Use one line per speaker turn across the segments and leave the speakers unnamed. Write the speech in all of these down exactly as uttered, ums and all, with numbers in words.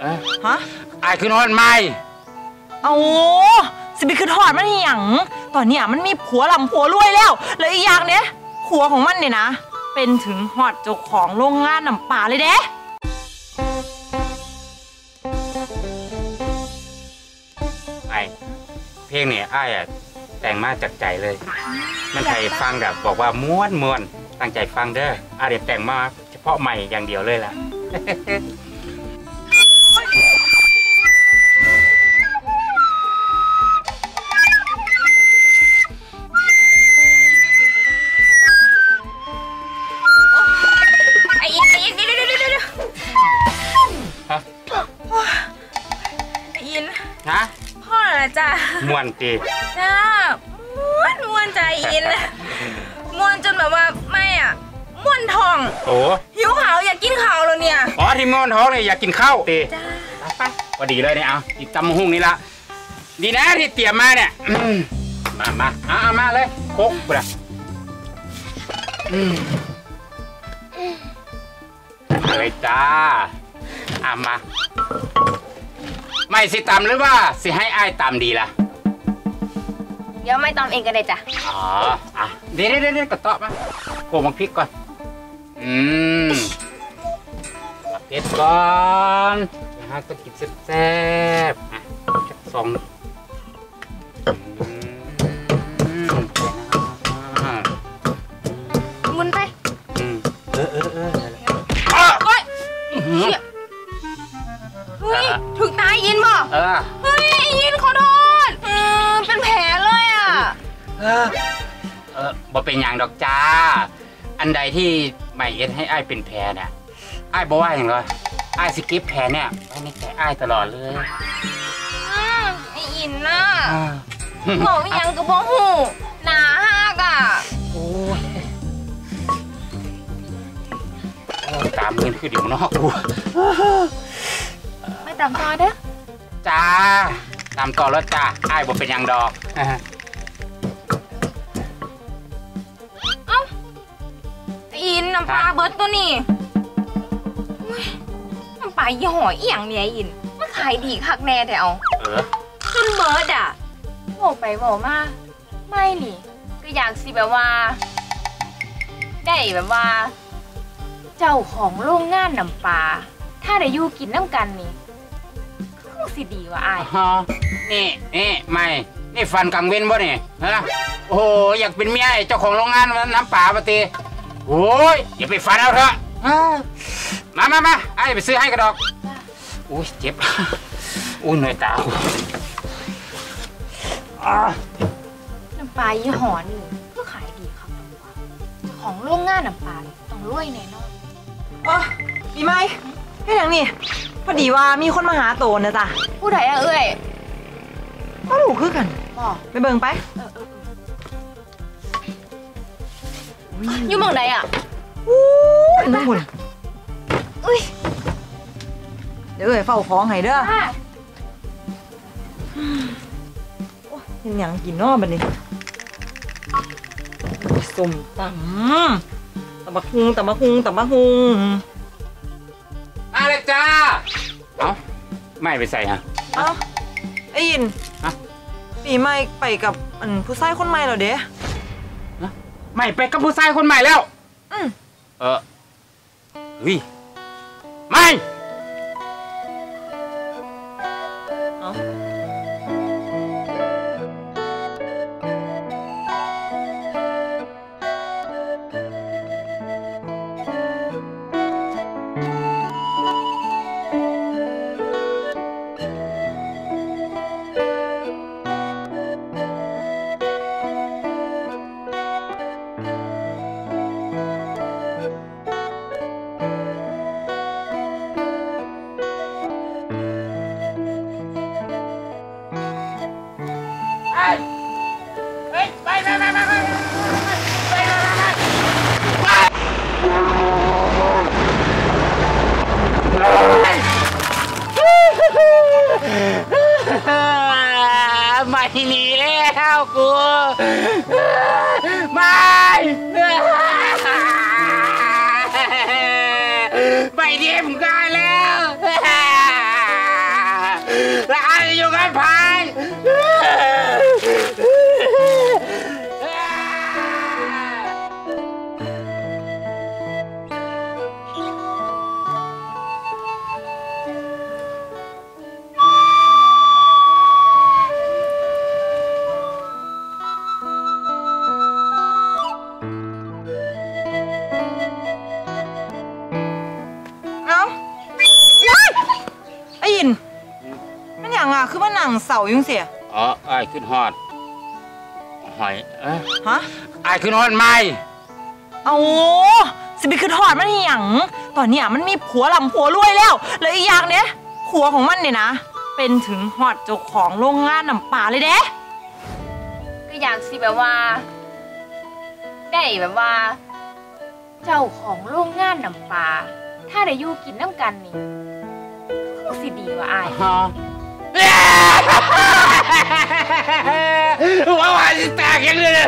ฮะ
ไอ้คือนอนไม่
เอาสิไปคือถอดมันหยังตอนนี้มันมีผัวหลำผัวรวยแล้วแล้วอีกอย่างเนี้ยผัวของมันเนี่ยนะเป็นถึงฮอดเจ้าของโรงงานน้ำปลาเลยเด้
ไอ้เพลงเนี่ยไอ้อะแต่งมาจากใจเลยมันใครฟังแบบบอกว่าม้วนม้วนตั้งใจฟังเด้อไอ้เด็ดแต่งมาเฉพาะใหม่อย่างเดียวเลยล่ะฮะ
พ่อเหรอจ้ะ
มวนตี
จ้าม้วนม้วนใจอินม้วนจนแบบว่าไม่อ่ะม้วนทอง
โอ้
หิวข้าวอยากกินข้าวแล้วเนี่ย
อ๋อที่ม้วนท้องเลยอยากกินข้าวตีจ้าไปพอดีเลยเนี่ยเอาอีกตำหุ่งนี่ละดีนะที่เตรียมมาเนี่ยมามาเอามาเลยโคกไปละอะไรจ้าเอามาไม่สิตำหรือว่าสิให้อ้ายตำดีล่ะ
เดี๋ยวไม่ตำเองก็ได้จ้ะ
อ๋ออ่ะเดี๋ยวเดี๋ยวเดี๋ยวกระเตาะมาโขลกพริกก่อนอืมตักเผ็ดก่อนนะฮะก็กินแซ่บๆอ่ะจักซอง
มุนไป
เออเออเออ
โอ๊ยเฮ้ยถึงตายยินบ่
เออ
เฮ้ยยินขอโทษอืมเป็นแผลเลยอ่ะ
เออเออบ่เป็นอย่างดอกจ้าอันใดที่ไม่เอ็ดให้อ้ายเป็นแผลเนี่ยอ้ายบ่ว่าอย่างไรอ้ายสกิปแผลเนี่ยไว้ในใจอ้ายตลอดเลย
ไอ้ยินน่ะบอกยังก็บ่หูหนาฮักอ่ะ
โอ้ยตามเงินคือเดี๋ยวนอกกู
ไม่ตามต่อเด้อ
จ้าตามต่อแล้วจ้าอ้ายบ่เป็นอย่างดอก
เอ้าอินน้ำปลาเบิร์ดตัวนี้น้ำปลายี่ห้ออีหยังเนี่ยอินมันขายดีคักแน่แต่เอา
เออ
จนเบิร์ดอ่ะบอกไปบอกมาไม่นี่ก็อยากสิแบบว่าได้แบบว่าเจ้าของโรงงานน้ำปลาถ้าได้อยู่กินน้ำกันนี่คงสิดีว่ะอ้าย
นี่นี่ไม่นี่ฟันกังเว้นบ่เนี่ยฮะโอ้โหอยากเป็นเมียเจ้าของโรงงานน้ำปลาปะตีโอ้ยอย่าไปฟันเอาเถอะมามามาไอ้ไปซื้อให้กระดอกโอ้ยเจ็บอุ้ยเหนื่อยตา
น้ำปลายี่ห้อนี่ก็ขายดีครับของโรงงานน้ำปลาต้องรวยแน่นอนอ๋อมีไหมแค่อย่างนี้พอดีว่ามีคนมาหาโตนะจ๊ะผู้ใดอะเอ้ยก็รู้คือกันไปเบิ่งไปอยู่เมืองใดอะอู้ยนั่งบุญอุ้ยเดี๋ยวเอ้ยเฝ้าของให้เด้อเห็นอย่างกินนอกบัดนี้ส้มตำตำบักฮุงตำบักฮุงตำบักฮุง
อะไรจ้าเอ้าไม่ไปใส่ฮะ
เอ้าไอ้ยินปีใหม่ไปกับอันผู้ชายคนใหม่เหรอเด้
ไม่ไปกับผู้ชายคนใหม่แล้วอืมเออวิไม่เอ้าไม่หนีแล้วกูไม่ไม่ดีมึงได้แล้ว
คือว่าหนังเสายุ่งเสีย
อ๋อไอ้ขึ้นฮอดหอยเอ้ย
ฮะ
ไอ้ขึ้นฮอดไม่
เอาสิไปคือถอดมันอหย่างตอนเนี้ยมันมีผัวลำผัวรวยแล้วแล้วอีกอย่างเนี้ยผัวของมันเนี่ยนะเป็นถึงฮอดเจ้าของโรงงานน้ำปลาเลยเด้ก็อยากสิแบบว่า ได้แบบว่า เจ้าของโรงงานน้ำปลาถ้าได้อยู่กินน้ำกันนี่คงสิดีว่ะอ้าย
ฮะว่าว่าจะแตกยังเลย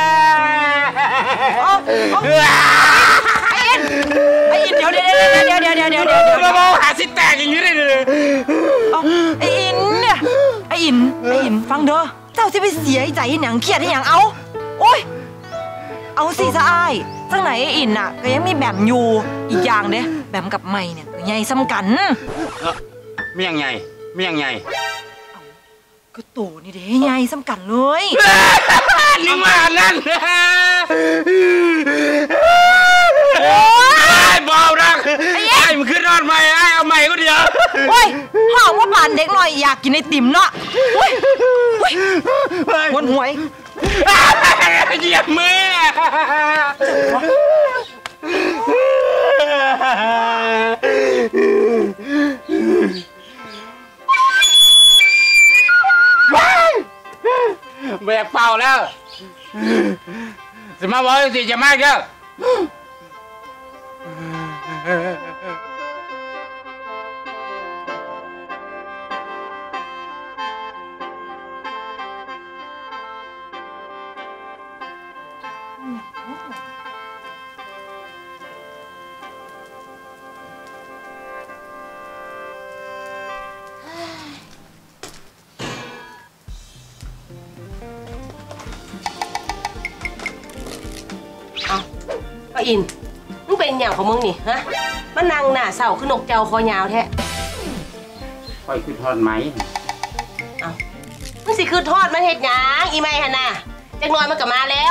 ไอ้อินไอ้อินเดี๋ยวเดี๋ยวเดี๋ยวเดี๋ยวเดี๋ยวเดี๋ยวเดี๋ยวเดี๋ยว
เราบอกหาสิแตกอย่างนี้เลย
ไอ้อินเนี่ยไอ้อินไอ้อินฟังเด้อเจ้าสิไปเสียใจหยังเครียดให้หยังเอาโอ้ยเอาสิซะอ้ายจังไหนไอ้อินน่ะก็ยังมีแบมอยู่อีกอย่างเด้แบมกับไม่เนี่ยก็ใหญ่ซ้ำกัน
ไม่ยังไงไม่ยังไง
ก็โตนี่เด้ใหญ่ซ้ำกันเลย
ลิงมานั่นเบาดังไอ้มันขึ้นนอนใหม่ไอ้เอาใหม่ก็เดียว
โอ้ยห้องว่าปานเด็กหน่อยอยากกินไอติมเนาะโอ้ยโอ้ยวนหวย
เหยียบมือแบกเป่าแล้วจะมาบอกสิจะมากเยอะ
ป้าอินมึงเป็นอย่างของมึงนี่ฮะมานั่งหน้าเศร้าขึ้นนกเจ้าคอยาวแท้
ค่อยขึ้นทอดไหม
เอามึงสิคือทอดมันเห็ดหยังอีไม่ฮะน่ะจักหน่อยมันก็มาแล้ว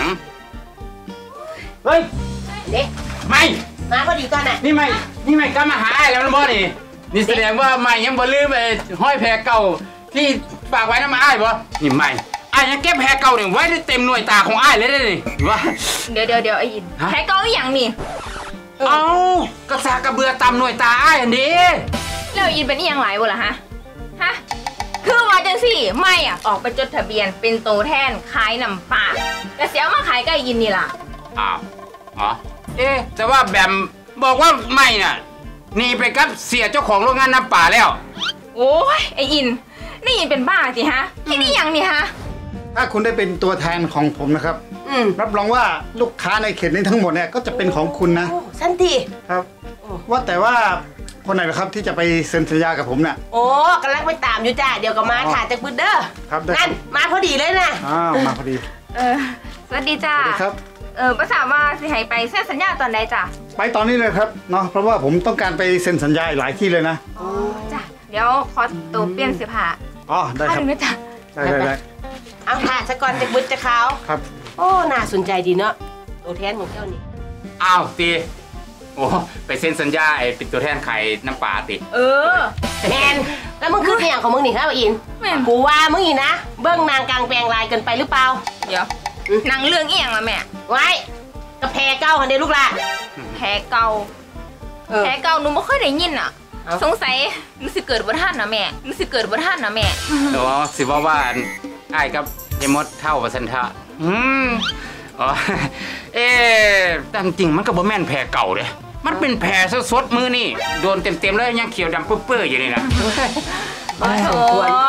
เฮ้ย
เด็ก
ไม่
มาพอดีก่อนน่ะ
นี่ไม่นี่ไม่กลับมาหาไอ้แล้วนะบอนี่นี่แสดงว่าไม่ยังบ่ลืมไอ้ห้อยแพรเก่าที่ฝากไว้น้ำมาไอ้บ่นี่ไม่ไอ้ยังเก็บแพรเก่าเนี่ยไว้ได้เต็มหน่วยตาของไอ้เลยได้นี่ว่า
เดี๋ยวเดี๋ยวเดี๋ยวไอ้ยินแพรเก่าอย่างนี่
เอ้ากระซากระเบือตำหน่วยตาไอ้อันนี้
แล้วยินเป็นยังไงบ่ล่ะฮะฮะคือว่าจังสิไม่อ่ะออกไปจดทะเบียนเป็นโตแทนขายน้ำปลาแต่เสียมาขายใกล้ยินนี่ล่ะ
อ้าวอ๋อเอ๊ะแต่ว่าแบมบอกว่าไม่น่ะหนีไปกับเสียเจ้าของโรงงานน้ำป่าแล้ว
โอ้ยไออินนี่ยินเป็นบ้าสิฮะที่นี่ยังนี่ฮะ
ถ้าคุณได้เป็นตัวแทนของผมนะครับรับรองว่าลูกค้าในเขตนี้ทั้งหมดเนี่ยก็จะเป็นของคุณนะ
สันติ
ครับว่าแต่ว่าคนไหนนะครับที่จะไปเซ็นสัญญากับผมเนี่ย
โอ้กำลังไปตามอยู่จ้าเดี๋ยวก็มาถ่ายจากบึ้ดเด้อ
ครับ
นั่นมาพอดีเลยนะ
อ้าวมาพอดี
เออสวัสดีจ้า
สวัสดีครับ
เออภาษาว่าสิให้ไปเซ็นสัญญาตอนใดจ้ะ
ไปตอนนี้เลยครับเนาะเพราะว่าผมต้องการไปเซ็นสัญญาหลายที่เลยนะ
อ๋อจ้ะเดี๋ยวขอตัวเปลี่ยนเสื้อผ้า
อ๋อได้ครับ
ได้จ้ะ
ได้ได้ได้
เอาถ่ายซะก่อนจากบึ้ดจะขาว
ครับ
โอ้น่าสนใจดีเนาะตัวแทนของเจ้านี่
อ้าวตีโอ้ไปเซ็นสัญญาไอ้เป็นตัวแทนขายน้ำปลาติ
เออแมนแล้วมึงคืออย่างของมึงนี่ครับอินกูว่ามึงอีนะเบิ้งนางกลางแปลงลายเกินไปหรือเปล่า
เดี๋ยวนางเรื่องเอียงละแม่
ไว้กระแพเก้าคันเดียวลูกละ
แพเก้าแพเก้าหนูไม่ค่อยได้ยินอ่ะสงสัยรู้สึกเกิดบนท่านนะแม่รู้สึกเกิดบนท่านนะแม่
แต่ว่าสิว่าว่าไอ้กับยายมดเท่ากับสันทะอืมอ๋อเอ๊ะแต่จริงมันก็บ่แม่นแพเก่าเลยมันเป็นแผลสดๆมือนี่โดนเต็มๆแล้วยังเขียวดำเปื้อนๆอยู่นี่นะ
โอ้โห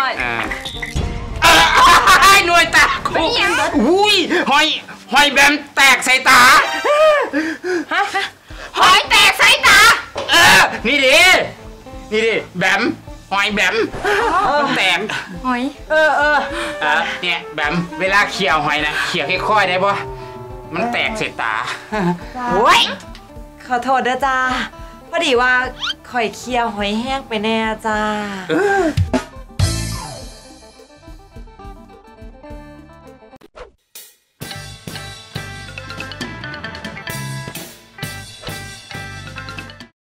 ไอ้หน่วยตาอุ้ยหอยหอยแบมแตกใส่ตา
ฮะหอยแตกใส่ตา
เออนี่ดินี่ดิแบมหอยแบมมันแตก
หอย
เออเออ
เนี่ยแบมเวลาเคี่ยวหอยนะเคี่ยวค่อยๆได้ปะมันแตกใส่ตา
โอ้ยขอโทษนะจ้าพอดีว่าข่อยเคี่ยวหอยแห้งไปแน่จ้า